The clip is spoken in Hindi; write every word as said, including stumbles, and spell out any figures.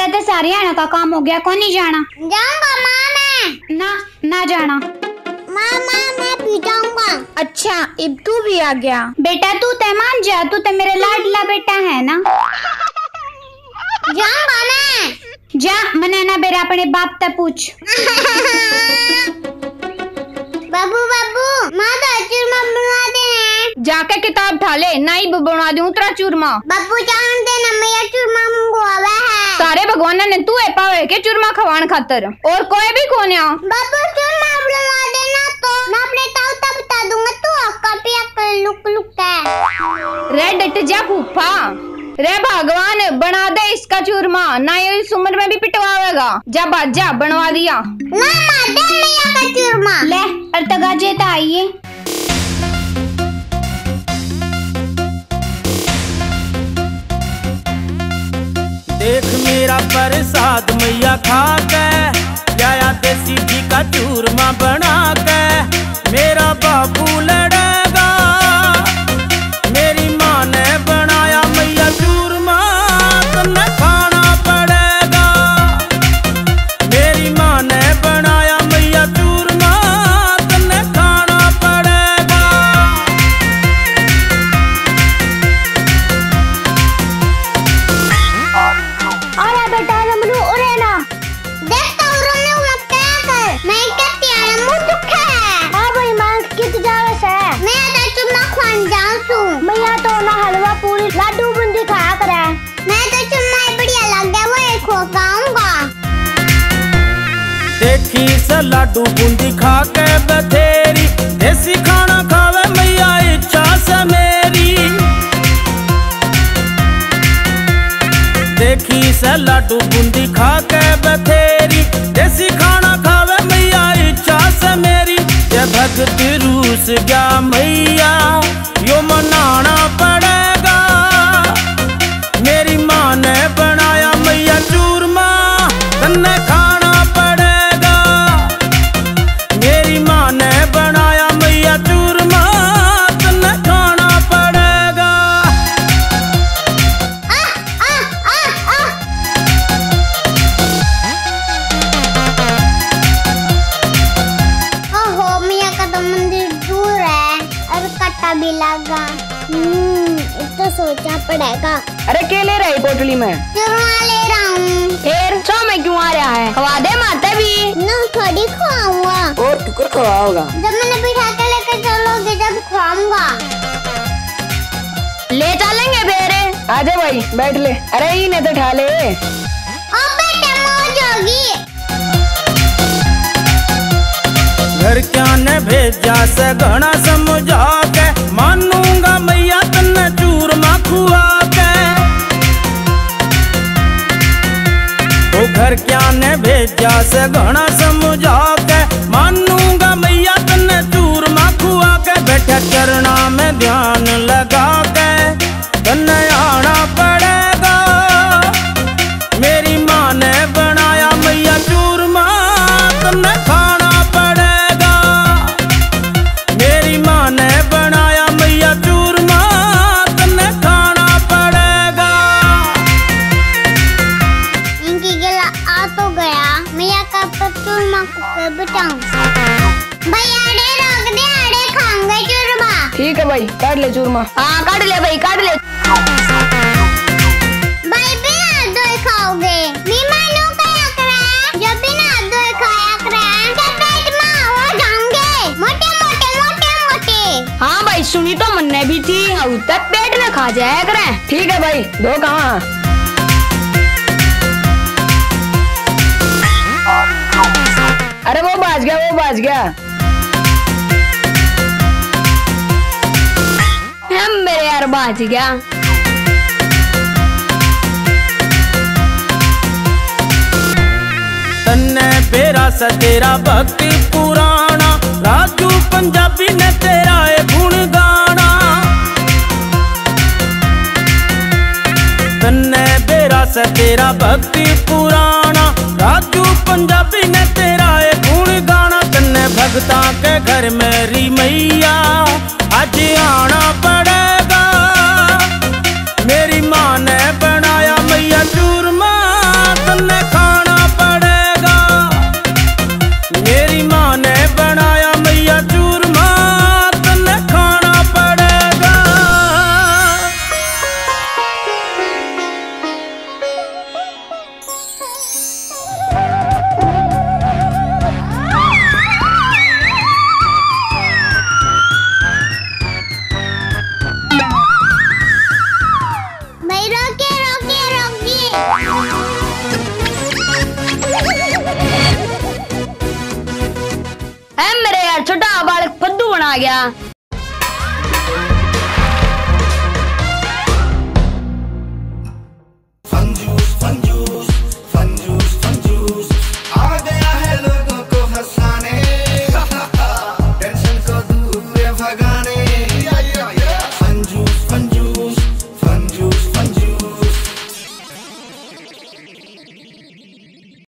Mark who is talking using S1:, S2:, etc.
S1: तो सारे आना का काम हो गया, कौन नहीं जाना?
S2: जाऊंगा माँ मैं।
S1: ना ना जाना।
S2: माँ माँ मैं भी जाऊंगा।
S1: अच्छा अब तू भी आ गया। बेटा तू ते मान जा, तू तो मेरा लाडला बेटा है ना।
S2: जाऊंगा मैं।
S1: जा मने ना बेरा अपने बाप ते पूछ।
S2: बाबू बाबू माँ तो चूरमा बना दे हैं।
S1: जाके किताब ठा ले, नहीं बना दूं तेरा चूरमा।
S2: बाबू जान दे ना, मैं चूरमा मंगवावा है।
S1: सारे भगवान ने तू है पावे के चूरमा खवान खातर, और कोई भी कौन है।
S2: बाबू चूरमा बना देना तो मैं अपने ताऊ तक बता दूंगा, तू अक्का पे अक्का लुक लुक है।
S1: रे डट जा फूफा, रे भगवान बना दे इसका चूरमा, ना ये इस उम्र में भी पिटवाएगा। जा बाजा बनवा दिया
S2: ना माँ दे मैया का चूरमा।
S1: ले और तगाजे तो आइए।
S3: देख मेरा प्रसाद मैया खा के, लाया देसी घी का चूरमा बना के। मेरा बाबू लड़ेगा, मेरी माँ ने बनाया मैया चूरमा, तन्ने खाना पड़ेगा। मेरी माँ ने बनाया मैया चूरमा, तन्ने खाना पड़ेगा।
S2: अरे बेटा रमनू उरे ना देख तो उरे मत क्या कर, मैं कहती आ मुंह दुखे है। हां भाई मांग कित जावे से, मैं तो चुम्मा खान जाऊं तू। मैया तो ना हलवा पूरी लाडू बूंदी खाया करे, मैं तो चुम्मा बढ़िया लगे वो एक खो खाऊंगा।
S3: देखी से लाडू बूंदी खा के बथेरी, देसी खाना खावे मैया इच्छा से मेरी। देखी से लाडू बूंदी खा के बथेरी, देसी खाना खावे मैया इच्छा से मेरी। ये भगत रूस गया मैया, यो मनाना पड़ेगा। मेरी माँ ने बनाया मैया चूरमा, तन्ने खाना पड़ेगा। मेरी माँ ने बनाया मैया चूरमा, तन्ने खाना पड़ेगा।
S2: आ आ आ आ ओहो मैया का तो मंदिर दूर है और कट्टा भी लगा। हम्म इतना सोचा पड़ेगा।
S1: अरे क्या ले रही पोटली में?
S2: चूरमा ले रहा हूँ।
S1: फिर सौ में क्यों आ रहा है? खवा दे माता भी
S2: ना थोड़ी खुआऊंगा,
S1: और टुकर खवाओगा।
S2: जब मैंने बिठा के लेकर चलोगे जब खुआऊंगा।
S1: ले चलेंगे बेरे। आजा भाई बैठ ले। अरे इन्हें तो ठा ले।
S2: ओ बेटे मौज होगी।
S3: घर क्या ने भेजा से घना समझा के, मानूंगा मैया तन्ने चूरमा खुआ के। तो घर क्या ने भेजा से घना समझा के, मानूंगा मैया तन्ने चूरमा खुआ के। बैठा चरना में ध्यान लगा के, तन्ने आना पड़ेगा। मेरी माँ ने बनाया मैया चूरमा, तन्ने खाना पड़ेगा। मेरी माँ ने बनाया मैया चूरमा, तन्ने खाना पड़ेगा।
S2: इनकी गला आ तो गया, मैया का चूरमा को बचाऊं। भाई आड़े रख दे, आड़े खाऊंगे चूरमा।
S1: ठीक है भाई काट ले चूरमा। हाँ काट ले भाई काट ले।
S2: भाई बिना धोए खाओगे, मीमानू क्या करे? जब बिना धोए खाया करे, जब पेट में हो जाओगे मोटे मोटे मोटे मोटे।
S1: हाँ भाई सुनी तो मन्ने भी थी, अब तक पेट में खा जाया करें। ठीक है भाई दो कहाँ? अरे वो बाज गया वो बाज गया। हम मेरे यार बाज गया।
S3: तन्ने बेरा सा तेरा भक्ति पुराना, राजू पंजाबी ने तेरा ए गुण गाना। तन्ने बेरा सा तेरा भक्ति पुराना, राजू पंजाबी ने तेरा ए गुण गाना। तन्ने भगता के घर मेरी मैया आज आना पड़ेगा। मेरी माँ ने बनाया मैया चूरमा, तन्ने
S1: गया।